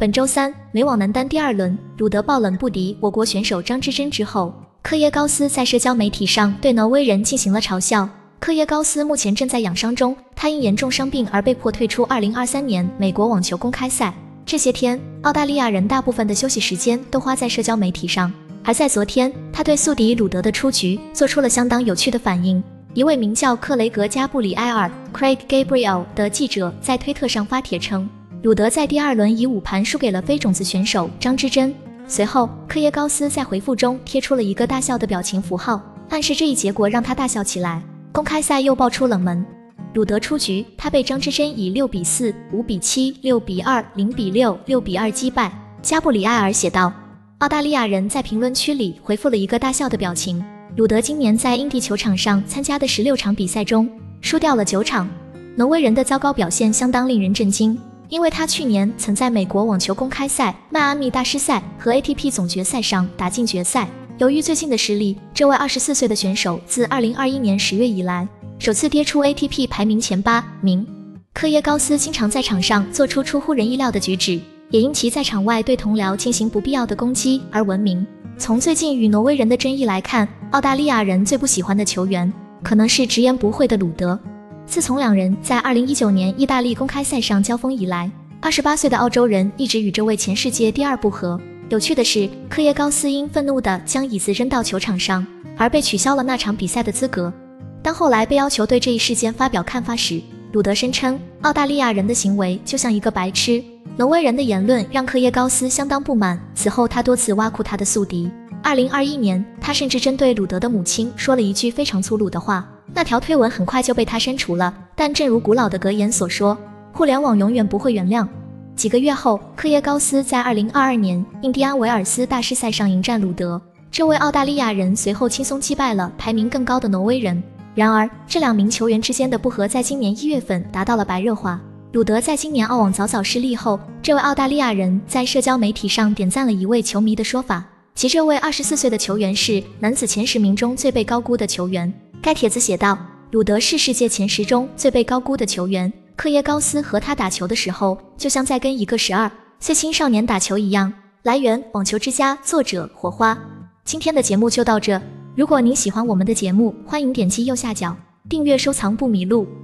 本周三，美网男单第2轮，鲁德爆冷不敌我国选手张之臻之后，科耶高斯在社交媒体上对挪威人进行了嘲笑。科耶高斯目前正在养伤中，他因严重伤病而被迫退出2023年美国网球公开赛。这些天，澳大利亚人大部分的休息时间都花在社交媒体上，而在昨天，他对宿敌鲁德的出局做出了相当有趣的反应。一位名叫克雷格·加布里埃尔 （Craig Gabriel） 的记者在推特上发帖称，鲁德在第2轮以5盘输给了非种子选手张之臻。随后，科耶高斯在回复中贴出了一个大笑的表情符号，暗示这一结果让他大笑起来。公开赛又爆出冷门，鲁德出局，他被张之臻以6比4、5比7、6比2、0比6、6比2击败。加布里埃尔写道。澳大利亚人在评论区里回复了一个大笑的表情。鲁德今年在英地球场上参加的16场比赛中，输掉了9场。挪威人的糟糕表现相当令人震惊，因为他去年曾在美国网球公开赛、迈阿密大师赛和 ATP 总决赛上打进决赛。由于最近的实力，这位24岁的选手自2021年10月以来，首次跌出 ATP 排名前8名。科耶高斯经常在场上做出出乎人意料的举止，也因其在场外对同僚进行不必要的攻击而闻名。从最近与挪威人的争议来看，澳大利亚人最不喜欢的球员可能是直言不讳的鲁德。自从两人在2019年意大利公开赛上交锋以来，28岁的澳洲人一直与这位前世界第2不和。有趣的是，科耶高斯因愤怒地将椅子扔到球场上，而被取消了那场比赛的资格。当后来被要求对这一事件发表看法时，鲁德声称澳大利亚人的行为就像一个白痴。挪威人的言论让科耶高斯相当不满，此后他多次挖苦他的宿敌。2021年，他甚至针对鲁德的母亲说了一句非常粗鲁的话，那条推文很快就被他删除了。但正如古老的格言所说，互联网永远不会原谅。几个月后，科耶高斯在2022年印第安维尔斯大师赛上迎战鲁德，这位澳大利亚人随后轻松击败了排名更高的挪威人。然而，这2名球员之间的不和在今年1月份达到了白热化。鲁德在今年澳网早早失利后，这位澳大利亚人在社交媒体上点赞了一位球迷的说法，其这位24岁的球员是男子前10名中最被高估的球员。该帖子写道，鲁德是世界前10中最被高估的球员，科耶高斯和他打球的时候就像在跟一个12岁青少年打球一样。来源：网球之家，作者：火花。今天的节目就到这，如果您喜欢我们的节目，欢迎点击右下角订阅收藏不迷路。